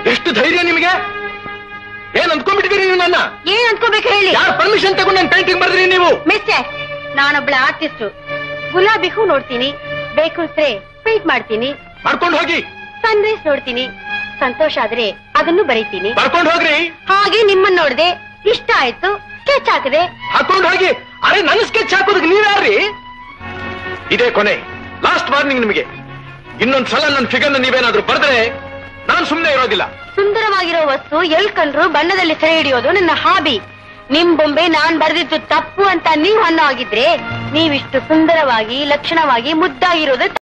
ಎಷ್ಟು ಧೈರ್ಯ ನಿಮಗೆ? ಏನ್ ಅಂದ್ಕೊಂಡ್ಬಿಟ್ಟಿದ್ದೀರಿ ನೀವು ನನ್ನ? ಏನ್ ಅಂದ್ಕೋಬೇಕು ಹೇಳಿ? ಯಾರು ಪರ್ಮಿಷನ್ ತಗೊಂಡು ನನ್ನ ಪೇಂಟಿಂಗ್ ಬರ್ದ್ರಿ ನೀವು? ಮಿಸ್ಟರ್, ನಾನೊಬ್ಳ ಆರ್ಟಿಸ್ಟ್. ಗುಲಾಬಿ ಹೂ ನೋಡ್ತೀನಿ, ಬೇಕು ಸ್ವೀಟ್ ಮಾಡ್ತೀನಿ, ಮಾಡ್ಕೊಂಡು ಹೋಗಿ. ಸನ್ರೈಸ್ ನೋಡ್ತೀನಿ, ಸಂತೋಷ ಆದ್ರೆ ಅದನ್ನು ಬರೀತೀನಿ. ಬರ್ಕೊಂಡು ಹೋಗ್ರಿ. ಹಾಗೆ ನಿಮ್ಮನ್ನ ನೋಡ್ದೆ, ಇಷ್ಟ ಆಯ್ತು, ಸ್ಕೆಚ್ ಹಾಕದೆ. ಹಾಕೊಂಡು ಹೋಗಿ. ಅರೆ ನನ್ನ ಸ್ಕೆಚ್ ಹಾಕೋದಕ್ಕೆ ನೀವ್ಯಾರ್ರಿ? ಇದೇ ಕೊನೆ, ಲಾಸ್ಟ್ ವಾರ್ನಿಂಗ್ ನಿಮಗೆ. ಇನ್ನೊಂದ್ಸಲ ನನ್ನ ಫಿಗರ್ನ ನೀವೇನಾದ್ರೂ ಬರ್ದ್ರೆ ನಾನು ಸುಮ್ಮನೆ ಇರೋದಿಲ್ಲ. ಸುಂದರವಾಗಿರೋ ವಸ್ತು ಎಲ್ ಕಂಡ್ರು ಬಣ್ಣದಲ್ಲಿ ಸೆರೆ ಹಿಡಿಯೋದು ನನ್ನ ಹಾಬಿ. ನಿಮ್ ಬೊಂಬೆ ನಾನ್ ಬರೆದಿದ್ದು ತಪ್ಪು ಅಂತ ನೀವ್ ಅನ್ನೋ ಆಗಿದ್ರೆ, ನೀವಿಷ್ಟು ಸುಂದರವಾಗಿ ಲಕ್ಷಣವಾಗಿ ಮುದ್ದಾಗಿರೋದು